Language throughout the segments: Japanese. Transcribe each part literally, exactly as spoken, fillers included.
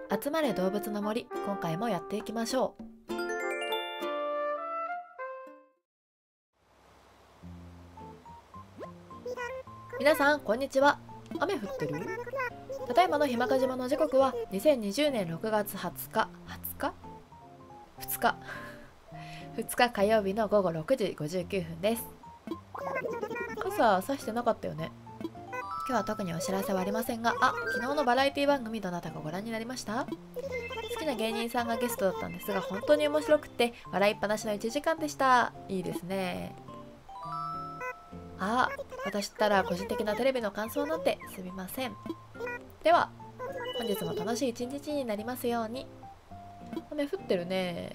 集まれ動物の森、今回もやっていきましょう。皆さんこんにちは。雨降ってる？ただいまの日間賀島の時刻はにせんにじゅうねんろくがつはつかはつかふつかふつか火曜日のごごろくじごじゅうきゅうふんです。傘さしてなかったよね。今日は特にお知らせはありませんが、あ、昨日のバラエティ番組どなたかご覧になりました？好きな芸人さんがゲストだったんですが、本当に面白くて笑いっぱなしのいちじかんでした。いいですね。あ、私ったら個人的なテレビの感想なんてすみません。では本日も楽しい一日になりますように。雨降ってるね。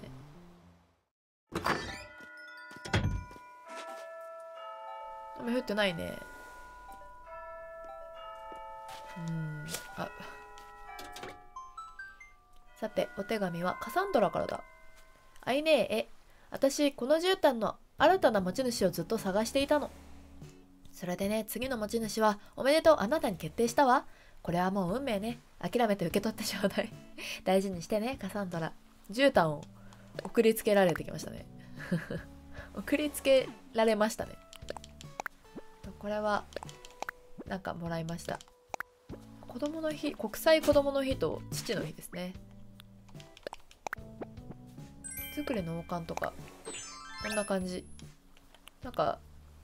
雨降ってないね。うん、あ、さてお手紙はカサンドラからだ。あいねえ、え、私この絨毯の新たな持ち主をずっと探していたの。それでね、次の持ち主はおめでとう、あなたに決定したわ。これはもう運命ね。諦めて受け取ってちょうだい。大事にしてね、カサンドラ。絨毯を送りつけられてきましたね。送りつけられましたね。これはなんかもらいました。子供の日、国際子供の日と父の日ですね。手作りの王冠とかこんな感じ。なんか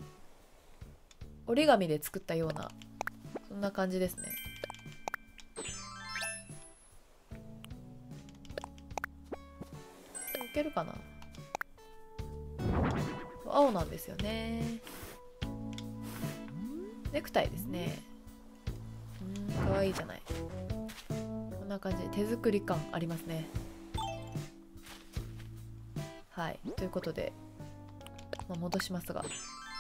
折り紙で作ったようなそんな感じですね。いけるかな。青なんですよね。ネクタイですね。うん、かわいいじゃない。こんな感じで手作り感ありますね。はい、ということで、まあ、戻しますが、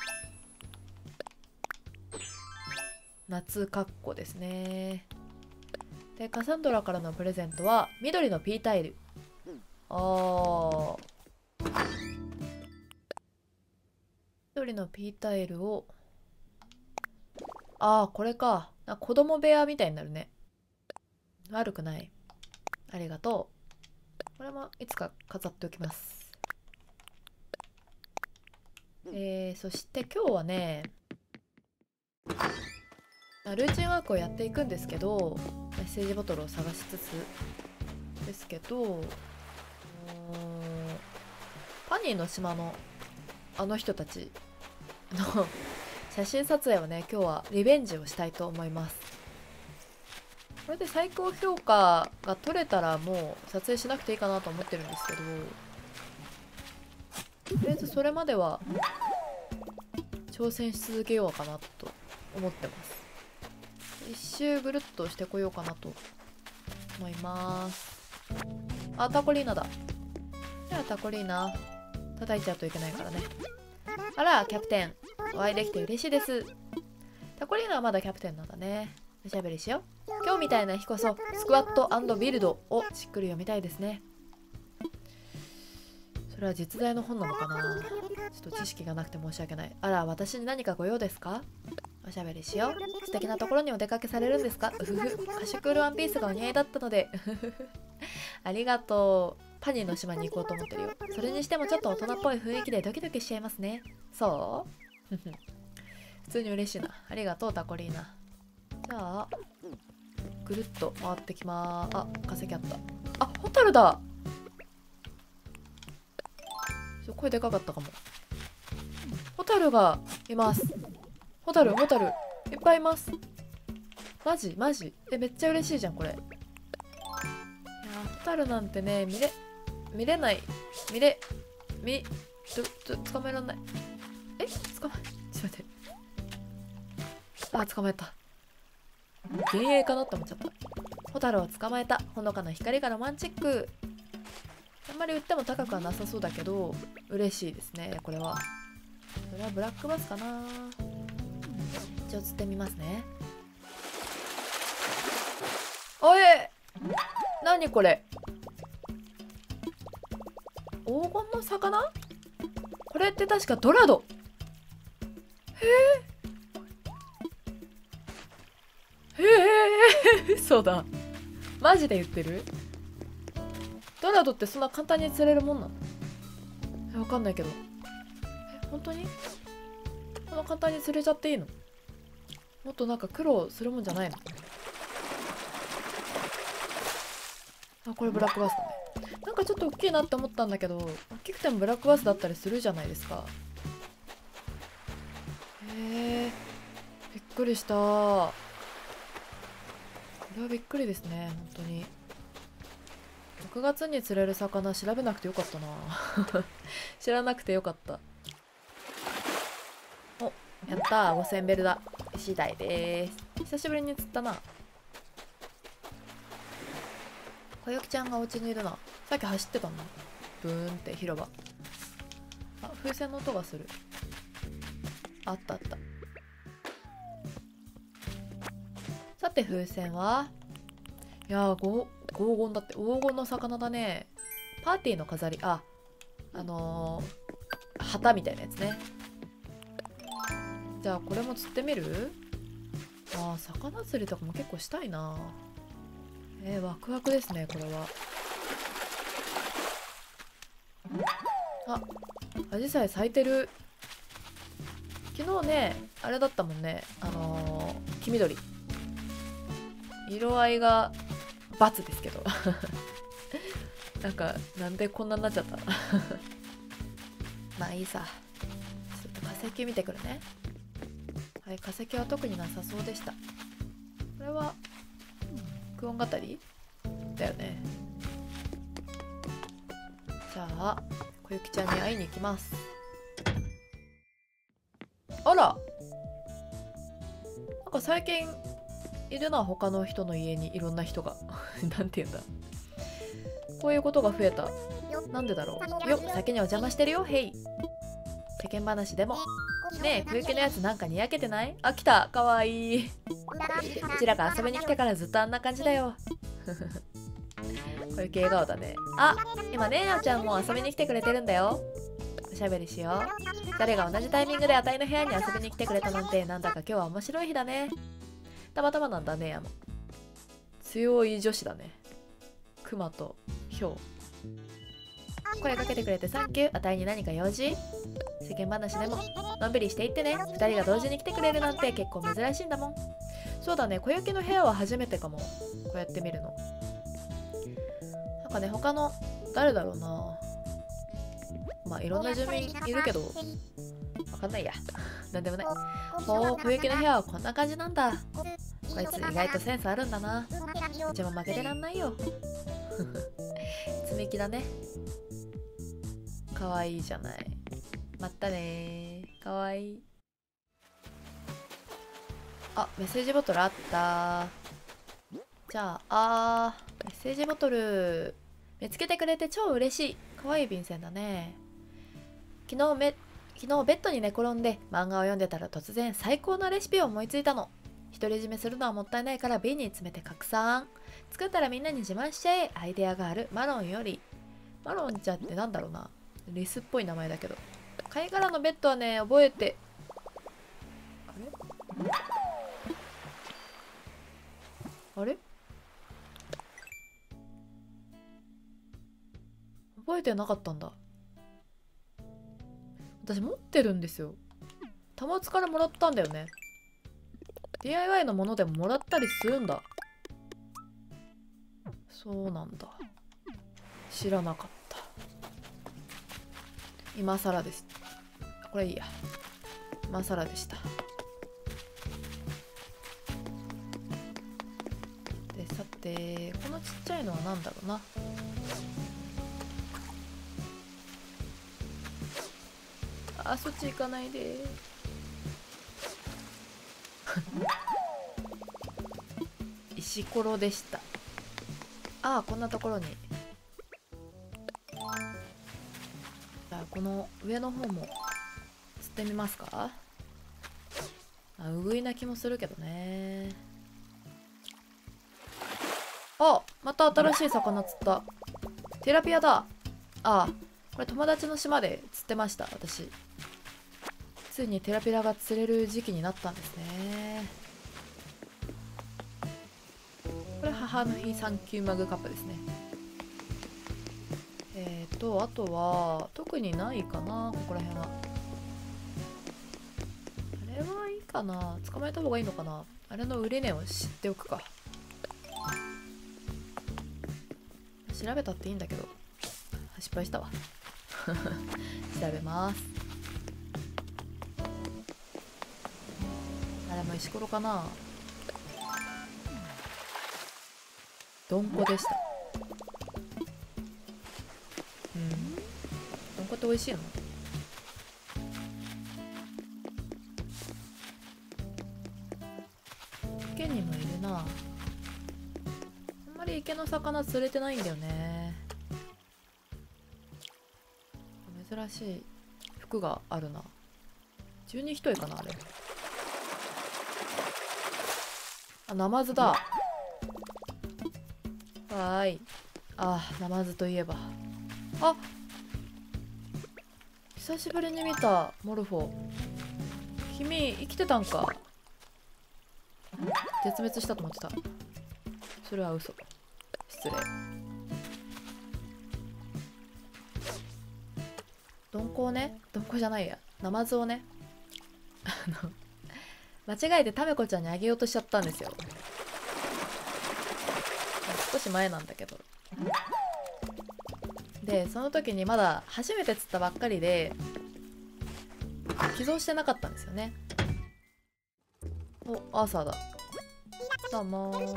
夏かっこですね。でカサンドラからのプレゼントは緑のピータイル。あー、緑のピータイルを、あー、これか。なんか子供部屋みたいになるね。悪くない。ありがとう。これもいつか飾っておきます。えー、そして今日はね、ルーチンワークをやっていくんですけど、メッセージボトルを探しつつですけど、パニーの島のあの人たちの写真撮影をね、今日はリベンジをしたいと思います。これで最高評価が取れたらもう撮影しなくていいかなと思ってるんですけど、とりあえずそれまでは挑戦し続けようかなと思ってます。一周ぐるっとしてこようかなと思います。あ、タコリーナだ。じゃあタコリーナ叩いちゃうといけないからね。あら、キャプテンお会いできて嬉しいです。タコリーナはまだキャプテンなんだね。おしゃべりしよう。今日みたいな日こそスクワット&ビルドをしっくり読みたいですね。それは実在の本なのかな。ちょっと知識がなくて申し訳ない。あら、私に何かご用ですか？おしゃべりしよう。素敵なところにお出かけされるんですか？うふふ。カシュクールワンピースがお似合いだったので。ありがとう。パニーの島に行こうと思ってるよ。それにしてもちょっと大人っぽい雰囲気でドキドキしちゃいますね。そう普通に嬉しいな。ありがとうタコリーナ。じゃあぐるっと回ってきまーす。あ、化石あった。あ、ホタルだ。声でかかったかも。ホタルがいます。ホタル、ホタルいっぱいいます。マジマジえ、めっちゃ嬉しいじゃんこれ。いやホタルなんてね、見れ見れない見れみちょちょ捕まえらんない。え、捕まえちょっと待って。あ、捕まえた。幻影かなって思っちゃった。ホタルを捕まえた。ほのかな光がロマンチック。あんまり売っても高くはなさそうだけど嬉しいですね。これはこれはブラックバスかな。一応釣ってみますね。おい、何これ。黄金の魚。これって確かドラド。へえへえ嘘だ。マジで言ってる？ ドラドってそんな簡単に釣れるもんなの？え、わかんないけど。え、本当にこんな簡単に釣れちゃっていいの？もっとなんか苦労するもんじゃないの？あ、これブラックバスだね。なんかちょっと大きいなって思ったんだけど、大きくてもブラックバスだったりするじゃないですか。へえ、びっくりした。これはびっくりですね、本当に。ろくがつに釣れる魚調べなくてよかったな。知らなくてよかった。お、やったー、ごせんベルだ。次第でーす。久しぶりに釣ったな。小雪ちゃんがお家にいるな。さっき走ってたの。ブーンって広場。あ、風船の音がする。あったあった。さて風船はいやー、ご黄金だって。黄金の魚だね。パーティーの飾り。あ、あのー、旗みたいなやつね。じゃあこれも釣ってみる？あー、魚釣りとかも結構したいな。えー、ワクワクですね、これは。あ、アジサイ咲いてる。昨日ね、あれだったもんね。あのー、黄緑。色合いが×ですけど。なんか、なんでこんなになっちゃったまあいいさ。ちょっと化石見てくるね。はい、化石は特になさそうでした。これは、クオン語りだよね。じゃあ、小雪ちゃんに会いに行きます。あら、なんか最近いるな、他の人の家にいろんな人が。なんて言うんだ。こういうことが増えた。なんでだろう。よっ、先にお邪魔してるよ、へい。世間話でも。ねえ、小雪のやつなんかにやけてない？あ、来た、かわいい。うちらが遊びに来てからずっとあんな感じだよ。小雪笑顔だね。あ、今ねえなちゃんも遊びに来てくれてるんだよ。おしゃべりしよう。誰が同じタイミングであたいの部屋に遊びに来てくれたなんて、なんだか今日は面白い日だね。たまたまなんだね、やも。強い女子だね。クマとヒョウ。声かけてくれてサンキュー。あたいに何か用事？世間話でものんびりしていってね。ふたりが同時に来てくれるなんて結構珍しいんだもん。そうだね、小雪の部屋は初めてかも。こうやって見るの。なんかね、他の誰だろうな。まあいろんな住民いるけどわかんないや。なんでもない。ほう、小雪の部屋はこんな感じなんだ。こいつ意外とセンスあるんだな。うちも負けてらんないよ。積み木だね。かわいいじゃない。まったねー。かわいい。あ、メッセージボトルあった。じゃあ、あー、メッセージボトル。見つけてくれて超嬉しい。かわいい便箋だね。昨日め、昨日ベッドに寝転んで漫画を読んでたら突然最高のレシピを思いついたの。独り占めするのはもったいないから瓶に詰めて拡散。作ったらみんなに自慢しちゃえ。アイデアがある。マロンより。マロンちゃんってなんだろうな。リスっぽい名前だけど。貝殻のベッドはね、覚えて。あれあれ覚えてなかったんだ。私持ってるんですよ。たまつからもらったんだよね。ディーアイワイ のものでももらったりするんだ。そうなんだ。知らなかった。今更です。これいいや。今更でした。で、さて、このちっちゃいのは何だろうな。あ、そっち行かないで。石ころでした。ああ、こんなところに。じゃあこの上の方も釣ってみますか。あ、うぐいな気もするけどね。あ、また新しい魚釣った。テラピアだ。ああ、これ友達の島で釣ってました、私。ついにテラピアが釣れる時期になったんですね。これ母の日サンキューマグカップですね。 えーとあとは特にないかな、ここら辺は。あれはいいかな、捕まえた方がいいのかな。あれの売値を知っておくか。調べたっていいんだけど失敗したわ調べます。あれも石ころかな。どんこでした。うん、どんこって美味しいの？池にもいるな。あんまり池の魚釣れてないんだよね。珍しい服があるな。十二一重かなあれ。あ、ナマズだ。わーい。あ、ナマズといえば、あ、久しぶりに見たモルフォ。君生きてたんか。絶滅したと思ってた。それは嘘。失礼。鈍行ね、鈍行じゃないや、ナマズをねあの間違えてタメコちゃんにあげようとしちゃったんですよ。少し前なんだけど。でその時にまだ初めて釣ったばっかりで寄贈してなかったんですよね。お、アーサーだ。どうもー。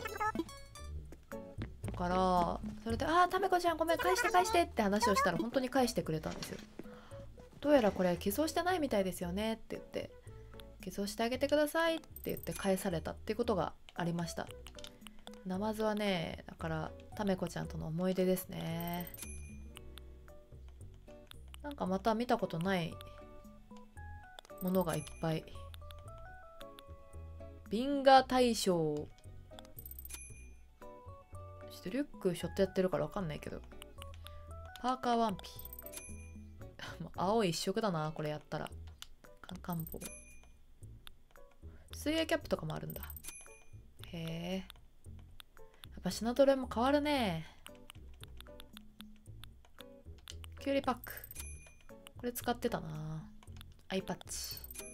だからそれで「ああタメコちゃんごめん返して返して」って話をしたら本当に返してくれたんですよ。どうやらこれ寄贈してないみたいですよねって言って、寄贈してあげてくださいって言って返されたっていうことがありました。ナマズはね、だからタメコちゃんとの思い出ですね。なんかまた見たことないものがいっぱい。ビンガ大将、ちょっとリュックショットやってるからわかんないけど、パーカーワンピもう青い一色だなこれやったら。カンカン帽、水泳キャップとかもあるんだ。へえ、やっぱ品揃えも変わるね。キュウリパック、これ使ってたな。アイパッチ。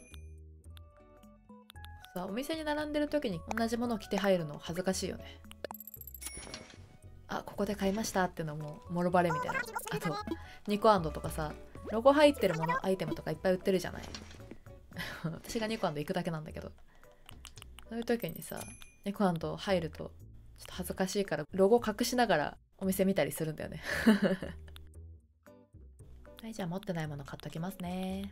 さあお店に並んでる時に同じものを着て入るの恥ずかしいよね。あ、ここで買いましたってのももろバレみたいな。あとニコアンドとかさ、ロゴ入ってるものアイテムとかいっぱい売ってるじゃない私がニコアンド行くだけなんだけど、そういう時にさニコアンド入るとちょっと恥ずかしいからロゴ隠しながらお店見たりするんだよねはい、じゃあ持ってないもの買っときますね。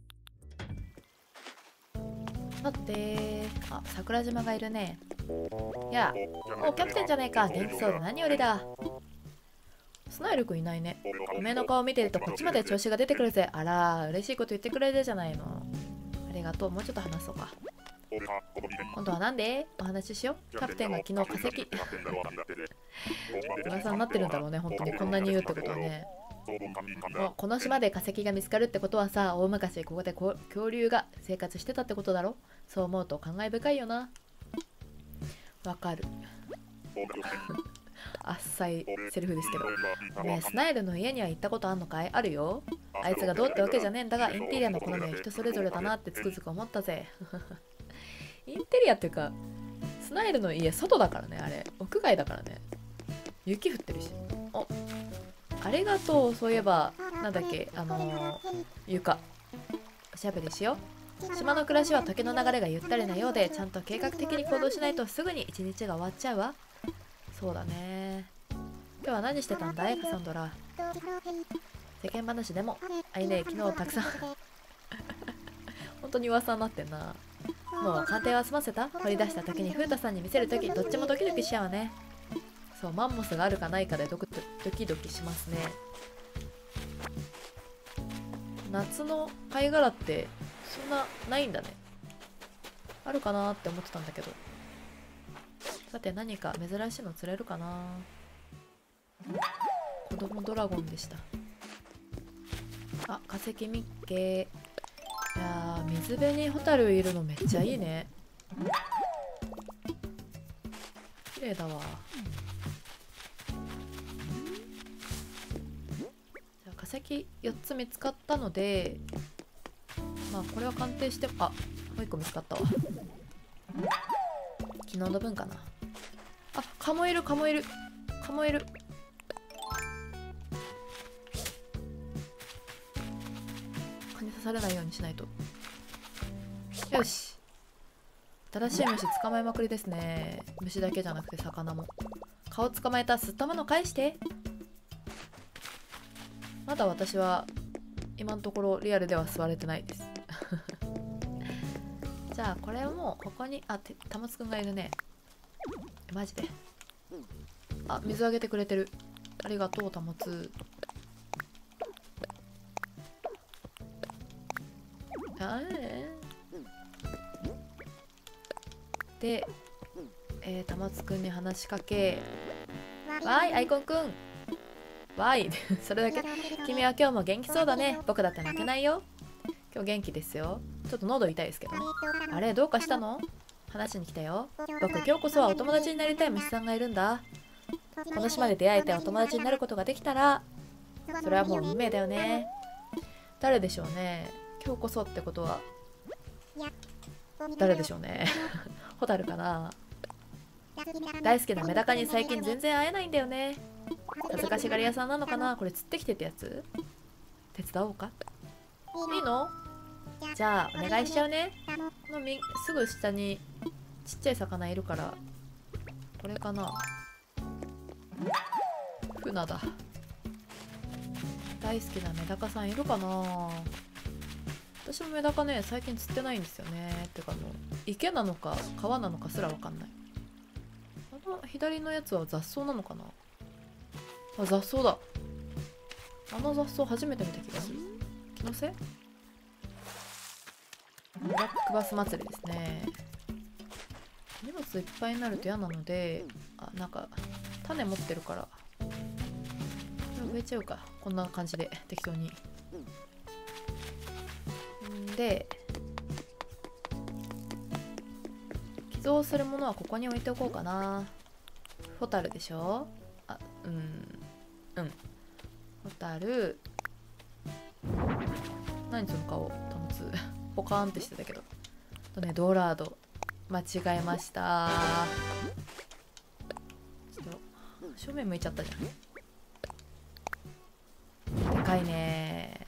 待ってー、あ、桜島がいるね。やあ、おキャプテンじゃねえか、元気そうで何よりだ。スナイルくんいないね。おめえの顔見てるとこっちまで調子が出てくるぜ。あら、嬉しいこと言ってくれるじゃないの。ありがとう、もうちょっと話そうか。今度はなんでお話ししよう。キャプテンが昨日化石噂になってるんだろうね、本当にこんなに言うってことはね。お、この島で化石が見つかるってことはさ、大昔ここでこ恐竜が生活してたってことだろ。そう思うと感慨深いよな。わかるあっさいセリフですけど。ねえ、スナイルの家には行ったことあんのかい？あるよ。あいつがどうってわけじゃねえんだが、インテリアの好みは人それぞれだなってつくづく思ったぜインテリアっていうかスナイルの家外だからね、あれ屋外だからね。雪降ってるし。お、ありがとう。そういえばなんだっけ、あのー、床おしゃべりしよう。島の暮らしは時の流れがゆったりなようで、ちゃんと計画的に行動しないとすぐに一日が終わっちゃうわ。そうだね。今日は何してたんだい、カサンドラ。世間話でも。あいね、昨日たくさん本当に噂になってんな。もう鑑定は済ませた？取り出した時に風太さんに見せる時どっちもドキドキしちゃうね。そう、マンモスがあるかないかでドクドキドキしますね。夏の貝殻ってそんなないんだね。あるかなって思ってたんだけど。さて何か珍しいの釣れるかな。子供ドラゴンでした。あ、化石ミッケ。いやー、水辺にホタルいるのめっちゃいいね。綺麗だわ。 先よっつ見つかったので、まあこれは鑑定して、あ、もういっこ見つかったわ。昨日の分かな。あ、蚊もいる蚊もいる蚊もいる。蚊に刺されないようにしないと。よし、新しい虫捕まえまくりですね。虫だけじゃなくて魚も。蚊を捕まえた。吸ったもの返して。まだ私は今のところリアルでは吸われてないですじゃあこれをもうここに、あ、てたまつくんがいるね。マジで。あ、水あげてくれてる。ありがとうたまつ。あえで、えー、たまつくんに話しかけ、わーいアイコンくん、わーいそれだけ。君は今日も元気そうだね。僕だって負けないよ。今日元気ですよ。ちょっと喉痛いですけどね。あれどうかしたの？話しに来たよ。僕今日こそはお友達になりたい虫さんがいるんだ。この島で出会えてお友達になることができたら、それはもう運命だよね。誰でしょうね。今日こそってことは誰でしょうねホタルかな。大好きなメダカに最近全然会えないんだよね。恥ずかしがり屋さんなのかな。これ釣ってきてってやつ。手伝おうか。いいの？じゃあお願いしちゃうね。このみすぐ下にちっちゃい魚いるから、これかな。フナだ。大好きなメダカさんいるかな。私もメダカね最近釣ってないんですよね。てかもう池なのか川なのかすらわかんない。あの左のやつは雑草なのかな。あ、雑草だ。あの雑草初めて見た気がする。気のせい？ブラックバス祭りですね。荷物いっぱいになると嫌なので、あ、なんか種持ってるからこれ植えちゃうか。こんな感じで適当に。んで寄贈するものはここに置いておこうかな。ホタルでしょ。あ、うんうんホタル。何その顔タムツポカーンってしてたけど。とね、ドラード間違えました。ちょっと正面向いちゃったじゃん。でかいね。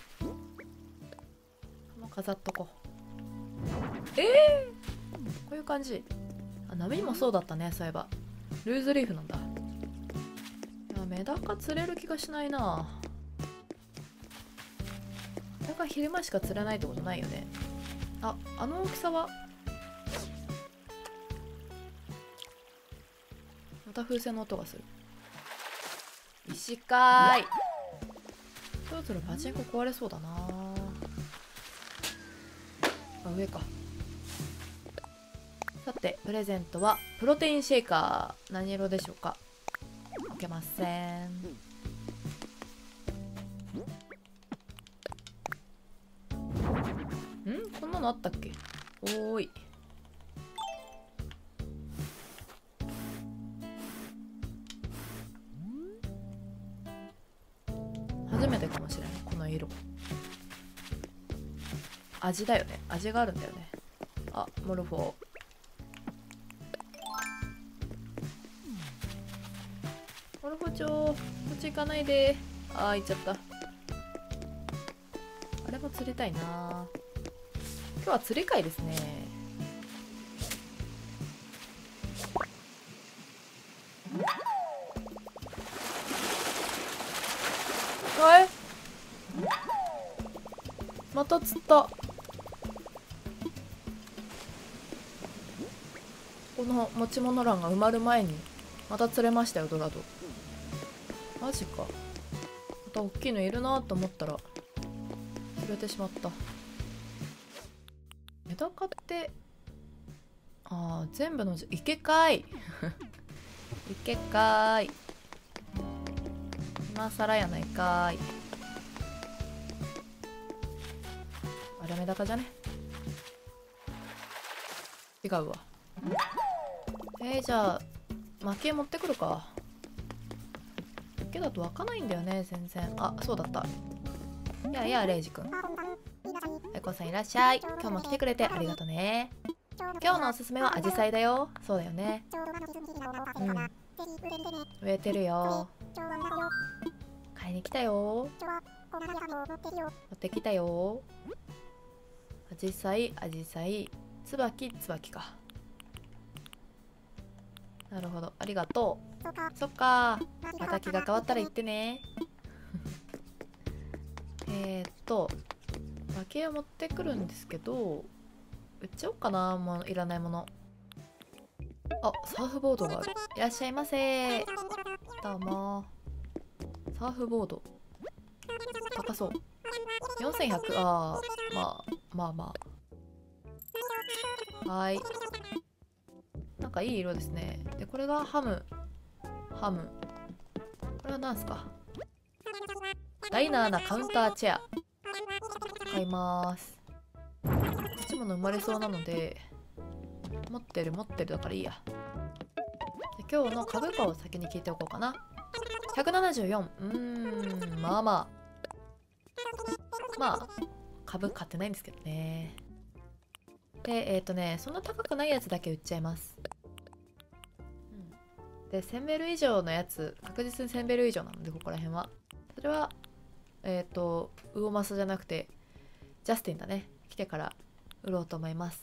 もう飾っとこう。えー、こういう感じ。あ、波もそうだったね。そういえばルーズリーフなんだ。いやメダカ釣れる気がしないな。メダカ昼間しか釣れないってことないよね。あ、あの大きさはまた風船の音がする。石かーい。そろそろパチンコ壊れそうだな。あ、上か。さてプレゼントはプロテインシェイカー。何色でしょうか。開けません。ん、こんなのあったっけ。おーい。初めてかもしれないこの色。味だよね。味があるんだよね。あ、モルフォー。モルフォ町、こっち行かないで。あー、行っちゃった。あれも釣りたいな。今日は釣り会ですね。え、また釣った。この持ち物欄が埋まる前にまた釣れましたよ、ドラド。マジか。また大きいのいるなと思ったら釣れてしまった。メダカって、ああ、全部のじ池かい池かーい。今更やないかーい。あれメダカじゃね。違うわ。えー、じゃあ薪絵持ってくるか。池だと湧かないんだよね全然。あ、そうだった。 やあやあレイジくん。あいこさんいらっしゃい。今日も来てくれてありがとね。今日のおすすめはアジサイだよ。そうだよね。うん。植えてるよ。買いに来たよ。持ってきたよ。アジサイ、アジサイ、ツバキ、ツバキか。なるほど、ありがとう。そっか。また気が変わったら言ってね。えっと、薪を持ってくるんですけど、売っちゃおうかな、もういらないもの。あ、サーフボードがある。いらっしゃいませ。どうも。サーフボード。高そう。よんせんひゃく、あー、まあ、まあまあ。はーい。なんかいい色ですね。で、これがハム。ハム。これは何すか？ダイナーなカウンターチェア。買います。持ち物生まれそうなので、持ってる持ってるだからいいや。で今日の株価を先に聞いておこうかな。ひゃくななじゅうよん。うーん、まあまあ。まあ、株買ってないんですけどね。で、えっとね、そんな高くないやつだけ売っちゃいます。うん、で、せんベル以上のやつ、確実にせんベル以上なので、ここら辺は。それは、えっと、ウオマスじゃなくて、ジャスティンだね。来てから売ろうと思います。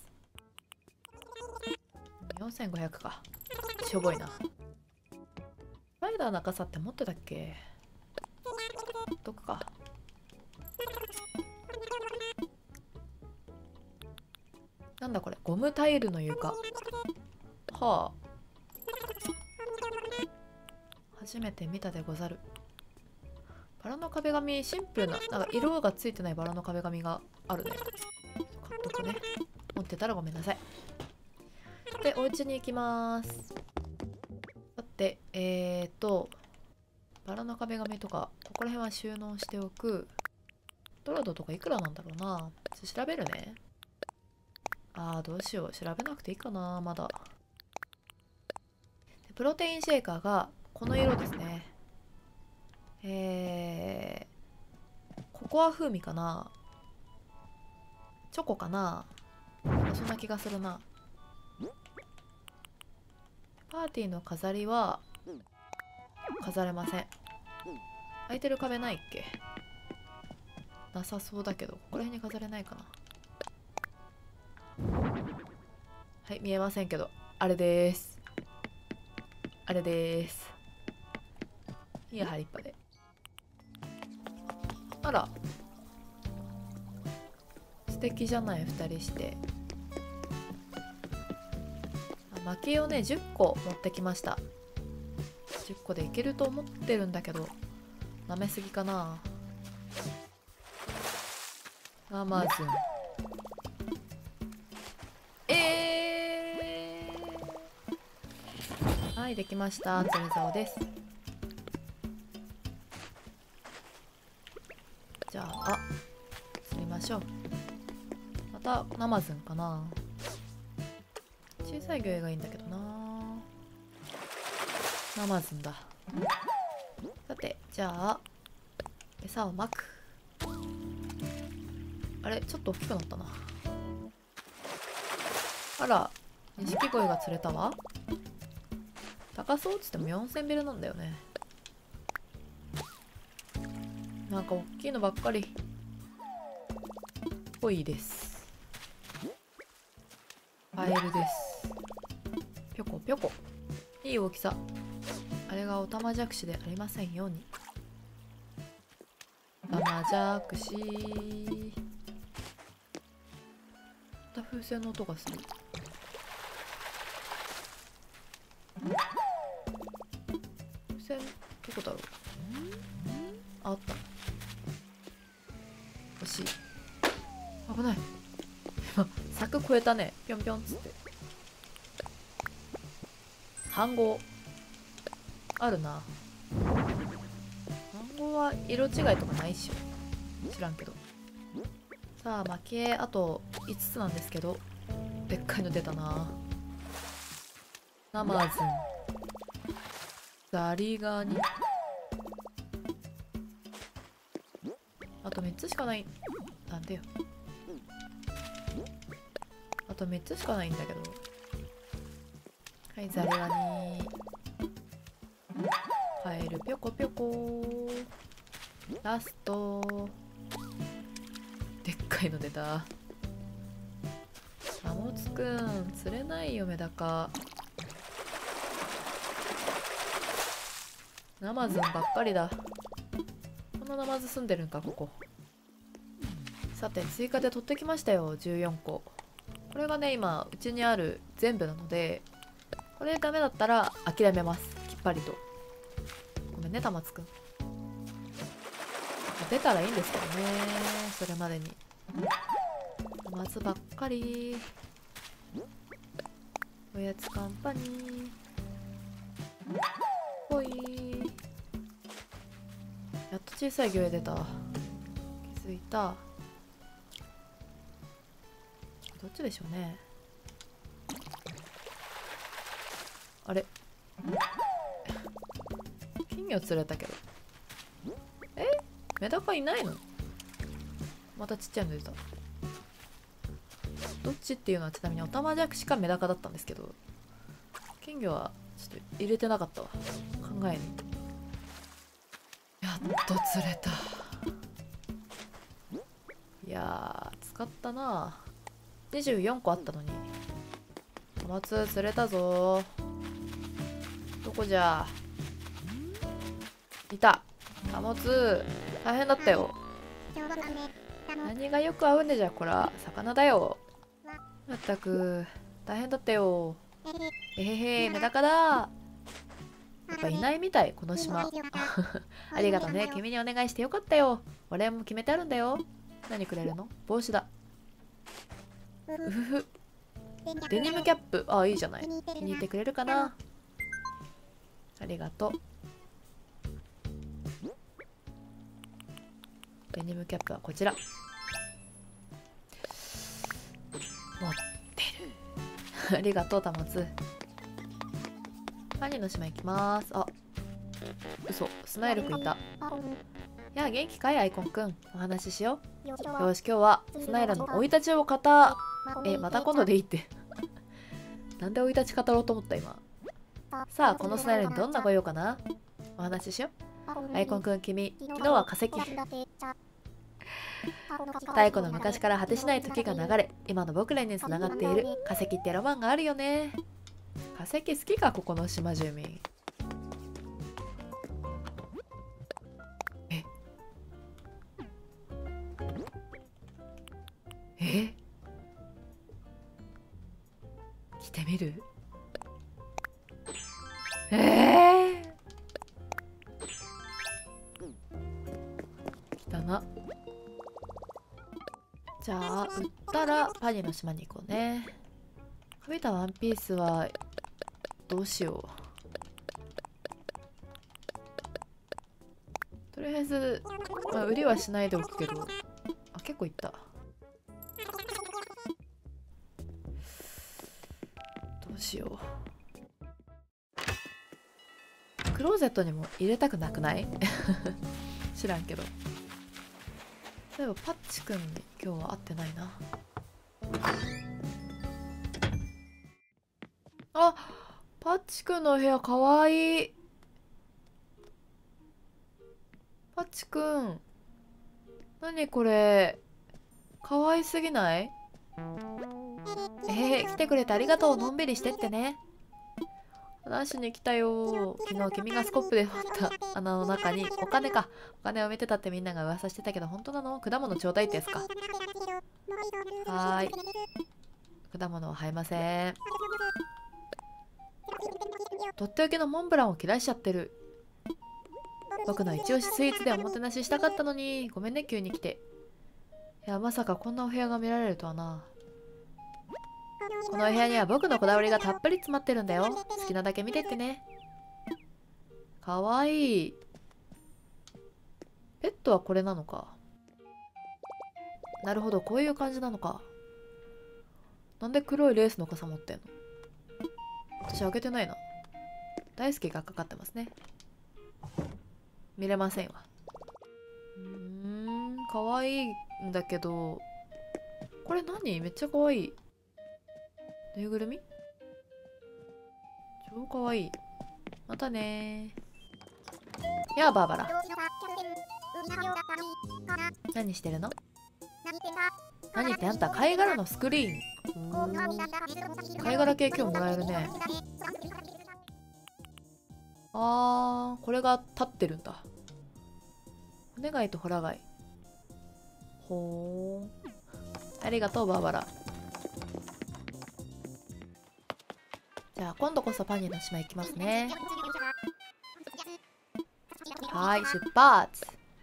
よんせんごひゃくか。しょぼいな。スパイダーの傘って持ってたっけ？どっか。なんだこれ、ゴムタイルの床。はあ。初めて見たでござる。バラの壁紙、シンプルな、なんか色がついてないバラの壁紙があるね。買っとくね。持ってたらごめんなさい。で、お家に行きます。だって、えーと、バラの壁紙とか、ここら辺は収納しておく。ドラドとかいくらなんだろうな。ちょっと調べるね。あー、どうしよう。調べなくていいかな、まだ。でプロテインシェーカーがこの色ですね。えー、ココア風味かな。チョコかな。そんな気がするな。パーティーの飾りは飾れません。空いてる壁ないっけ？なさそうだけど、ここら辺に飾れないかな。はい、見えませんけど、あれです。あれです。いいや、張りっぱで。あら。素敵じゃない、ふたりして。薪をね、じゅっこ持ってきました。じゅっこでいけると思ってるんだけど、舐めすぎかな。アマゾン。えー、はい、できました。釣り竿です。じゃあ、あ、釣りましょう。またナマズンかな。小さい魚がいいんだけどな。ナマズンだ。さて、じゃあ餌をまく。あれ、ちょっと大きくなったな。あら、錦鯉が釣れたわ。高そうっつってもよんせんベルなんだよね。なんか大きいのばっかりぽいです。カエルです。ぴょこぴょこ。いい大きさ。あれがオタマジャクシでありませんように。オタマジャクシ。また風船の音がする。風船どこだろう。あった。惜しい。危ない。今柵越えたね。ぴょんぴょんっつって。飯盒あるな。飯盒は色違いとかないっしょ。知らんけど。さあ蒔絵あといつつなんですけど、でっかいの出たな。ナマズン、ザリガニ、 あとみっつしかない。なんでよ。あとみっつしかないんだけど。はい、ザリガニ。カエルぴょこぴょこ。ラスト。でっかいの出た。タモツくん釣れないよメダカ。ナマズンばっかりだ。こんなナマズ住んでるんかここ。さて追加で取ってきましたよ、じゅうよんこ。これがね今うちにある全部なので、これでダメだったら諦めます、きっぱりと。ごめんねタマツくん。出たらいいんですけどね、それまでに。ナマズばっかり。おやつカンパニーほい。やっと小さい魚影出た。気づいた。どっちでしょうね。あれ金魚釣れたけど。えメダカいないの？またちっちゃいの出た。どっちっていうのはちなみにオタマジャクシかメダカだったんですけど、金魚はちょっと入れてなかったわ、考えに。やっと釣れた。いやー使ったな。にじゅうよんこあったのに。タマツ釣れたぞ。どこじゃ。いた。タマツ大変だったよ。何がよく合うんでじゃこら、魚だよ。まったく大変だったよ。えへへメダカだ。やっぱいないみたいこの島。ありがとね、君にお願いしてよかったよ。お礼も決めてあるんだよ。何くれるの？帽子だ。うふふ。デニムキャップ、ああいいじゃない。気に入ってくれるかな。ありがとう。デニムキャップはこちら。持ってる。ありがとうタモツ。パニーの島行きます。あ、嘘、スナイルくんいた。やあ元気かいアイコンくん、お話ししよう。よし今日はスナイルの生い立ちを語えまた今度でいいってなんで生い立ち語ろうと思った今。さあこのスナイルにどんなご用かな、お話ししよう。アイコンくん君、昨日は化石。太古の昔から果てしない時が流れ、今の僕らにつながっている化石ってロマンがあるよね。化石好きかここの島住民。ええ来てみる。ええー、来たな。じゃあ売ったらパニーの島に行こうね。かびたワンピースはどうしよう。とりあえず、まあ、売りはしないでおくけど。あ結構いった。どうしよう。クローゼットにも入れたくなくない知らんけど。例えばパッチくんに今日は会ってないな。あ、パッチくんのお部屋かわいい。パッチくん何これかわいすぎない？えー、来てくれてありがとう。のんびりしてってね。話しに来たよ。昨日君がスコップで掘った穴の中にお金か。お金を埋めてたってみんなが噂してたけど本当なの？果物ちょうだいってやつか。はーい。果物は生えません。とっておきのモンブランを切らしちゃってる。僕の一押しスイーツでおもてなししたかったのに。ごめんね急に来て。いやまさかこんなお部屋が見られるとはな。このお部屋には僕のこだわりがたっぷり詰まってるんだよ。好きなだけ見てってね。かわいい。ペットはこれなのか。なるほどこういう感じなのか。なんで黒いレースの傘持ってんの？私開けてないな。大好きがかかってますね。見れませんわ。うーんかわいいんだけど、これ何？めっちゃかわいい。ぬいぐるみ？超かわいい。またねー。やあバーバラ、何してるの？何ってあんた貝殻のスクリーン。貝殻系今日もらえるね。あー、これが立ってるんだ。骨貝とホラ貝。ほー、ありがとうバーバラ。じゃあ今度こそパニーの島行きますね。はーい、出発。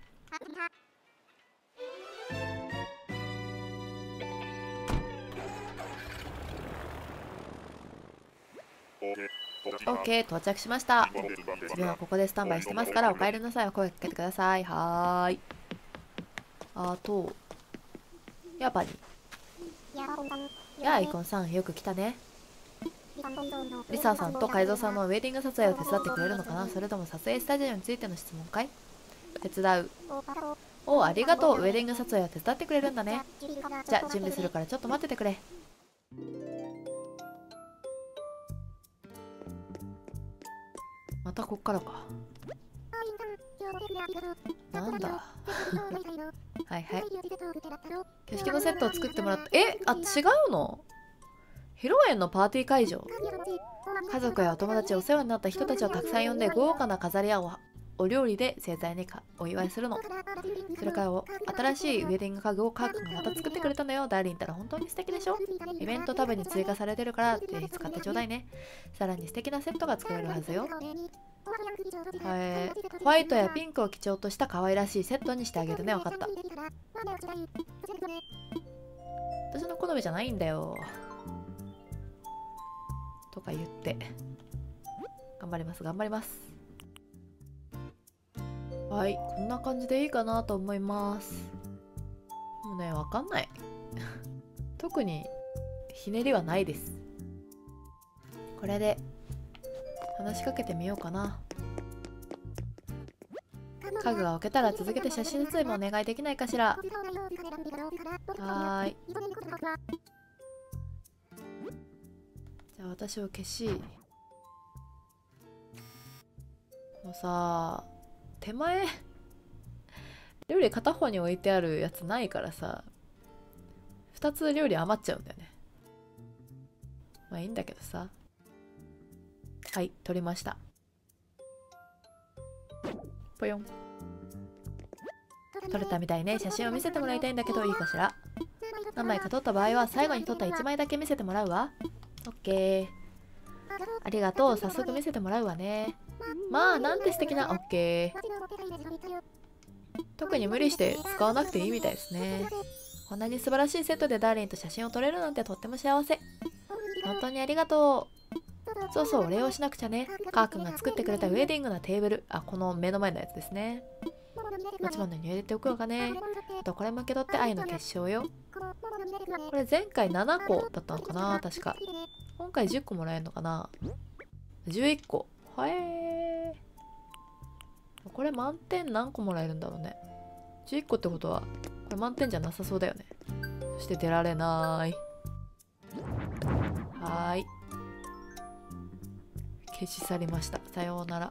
オッケー、到着しました。自分はここでスタンバイしてますから、お帰りなさいは声かけてください。はーい。あと、やっぱり。やあ、アイコンさん、よく来たね。リサさんと海蔵さんのウェディング撮影を手伝ってくれるのかな？それとも撮影スタジオについての質問かい？手伝う。おう、ありがとう。ウェディング撮影を手伝ってくれるんだね。じゃあ、準備するからちょっと待っててくれ。またこっからか。なんだはいはい。挙式のセットを作ってもらった。え、あ、違うの？披露宴のパーティー会場。家族やお友達、お世話になった人たちをたくさん呼んで豪華な飾りや お, お料理で盛大にかお祝いするの。それからお新しいウェディング家具をカー君がまた作ってくれたのよ。ダーリンったら本当に素敵でしょ？イベントタブに追加されてるからぜひ使ってちょうだいね。さらに素敵なセットが作れるはずよ。はい、ホワイトやピンクを基調とした可愛らしいセットにしてあげるね。分かった。私の好みじゃないんだよとか言って頑張ります頑張ります。はい、こんな感じでいいかなと思います。もうね、わかんない特にひねりはないです。これで話しかけてみようかな。家具が置けたら続けて写真撮影もお願いできないかしら。はーい。じゃあ私を消し、もうさ、手前料理片方に置いてあるやつないからさ、ふたつ料理余っちゃうんだよね。まあいいんだけどさ。はい、取りました。ぽよん。撮れたみたいね。写真を見せてもらいたいんだけどいいかしら。何枚か撮った場合は最後に撮ったいちまいだけ見せてもらうわ。オッケー。ありがとう。早速見せてもらうわね。まあなんて素敵な。オッケー。特に無理して使わなくていいみたいですね。こんなに素晴らしいセットでダーリンと写真を撮れるなんてとっても幸せ。本当にありがとう。そうそう、お礼をしなくちゃね。カー君が作ってくれたウェディングのテーブル。あ、この目の前のやつですね。持ち物に入れておくのかね。あとこれも受け取って愛の結晶よ。これ前回ななこだったのかな確か。今回じゅっこもらえるのかな。じゅういっこ。はえー。これ満点何個もらえるんだろうね。じゅういっこってことはこれ満点じゃなさそうだよね。そして出られない。はーい。消し去りました。さようなら。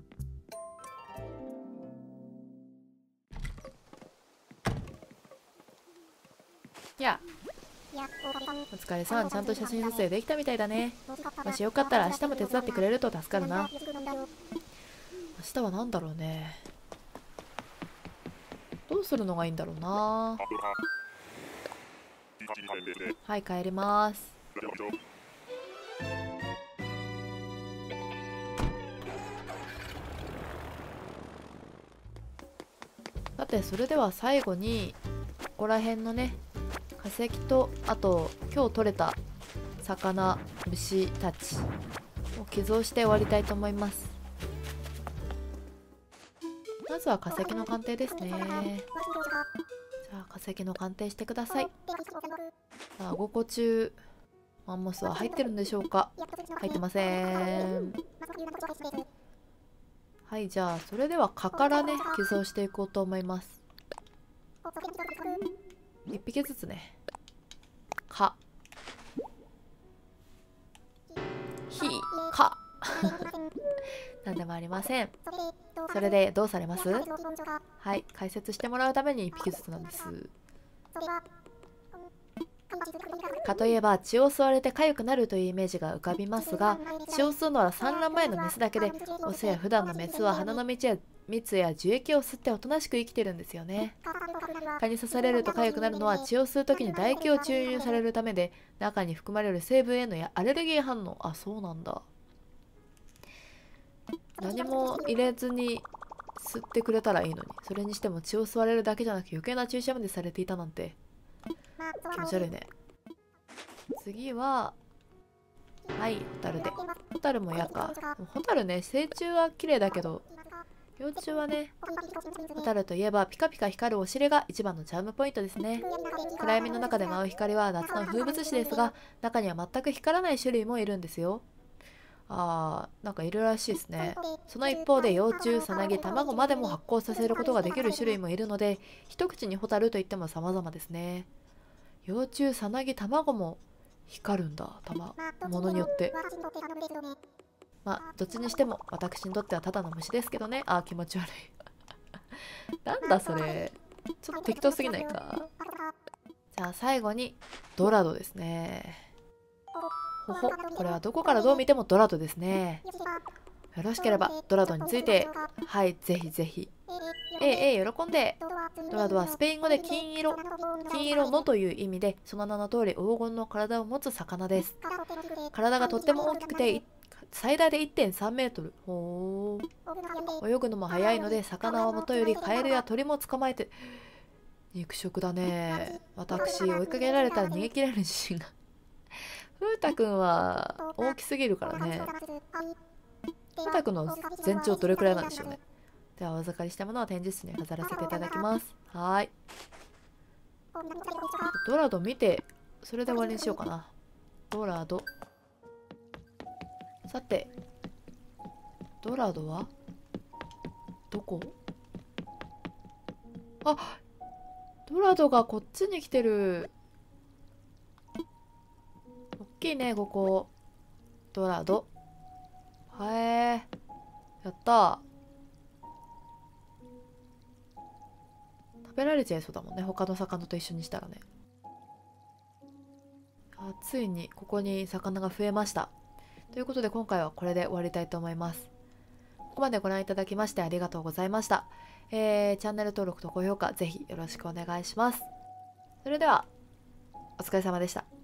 いや、お疲れさん。ちゃんと写真撮影できたみたいだね。もしよかったら明日も手伝ってくれると助かるな。明日は何だろうね。どうするのがいいんだろうな。はい、帰ります。さて、それでは最後にここら辺のね化石と、あと今日取れた魚、虫たちを寄贈して終わりたいと思います。まずは化石の鑑定ですね。じゃあ化石の鑑定してください。さあごこ中マンモスは入ってるんでしょうか。入ってません。はい、じゃあそれでは蚊からね寄贈していこうと思います。 いっぴきずつね。かひかなんでもありません。それでどうされます？はい、解説してもらうためにいっぴきずつなんです。かといえば血を吸われて痒くなるというイメージが浮かびますが、血を吸うのは産卵前のメスだけで、オスや普段のメスは花の蜜や蜜や樹液を吸っておとなしく生きてるんですよね。蚊に刺されると痒くなるのは血を吸う時に唾液を注入されるためで、中に含まれる成分へのアレルギー反応。あ、そうなんだ。何も入れずに吸ってくれたらいいのに、それにしても血を吸われるだけじゃなく余計な注射までされていたなんて気持ち悪いね。次ははいホタルで。ホタルも嫌か。ホタルね、成虫は綺麗だけど幼虫はね。ホタルといえばピカピカ光るお尻が一番のチャームポイントですね。暗闇の中で舞う光は夏の風物詩ですが、中には全く光らない種類もいるんですよ。あー、なんかいるらしいですね。その一方で幼虫、さなぎ、卵までも発酵させることができる種類もいるので、一口にホタルといっても様々ですね。幼虫、さなぎ、卵も光るんだ。たまものによって。まあどっちにしても私にとってはただの虫ですけどね。あー、気持ち悪いなんだそれ、ちょっと適当すぎないか。じゃあ最後にドラドですね。ほほ、これはどこからどう見てもドラドですね。よろしければドラドについて、はい、ぜひぜひ。ええええ、喜んで。ドラドはスペイン語で金色、金色のという意味で、その名の通り黄金の体を持つ魚です。体がとっても大きくて最大で いってんさんメートル。ほー。泳ぐのも早いので、魚はもとよりカエルや鳥も捕まえて。肉食だね。私追いかけられたら逃げ切れる自信が風太くんは大きすぎるからね。風太くんの全長どれくらいなんでしょうね。ではお預かりしたものを展示室に飾らせていただきます。はい、ドラド見てそれで終わりにしようかな。ドラド、さてドラドはどこ？あ、ドラドがこっちに来てる。おっきいねここ。ドラド、はえー、やったー。食べられちゃいそうだもんね、他の魚と一緒にしたらね。あ、ついにここに魚が増えました。ということで今回はこれで終わりたいと思います。ここまでご覧いただきましてありがとうございました。えー、チャンネル登録と高評価ぜひよろしくお願いします。それではお疲れ様でした。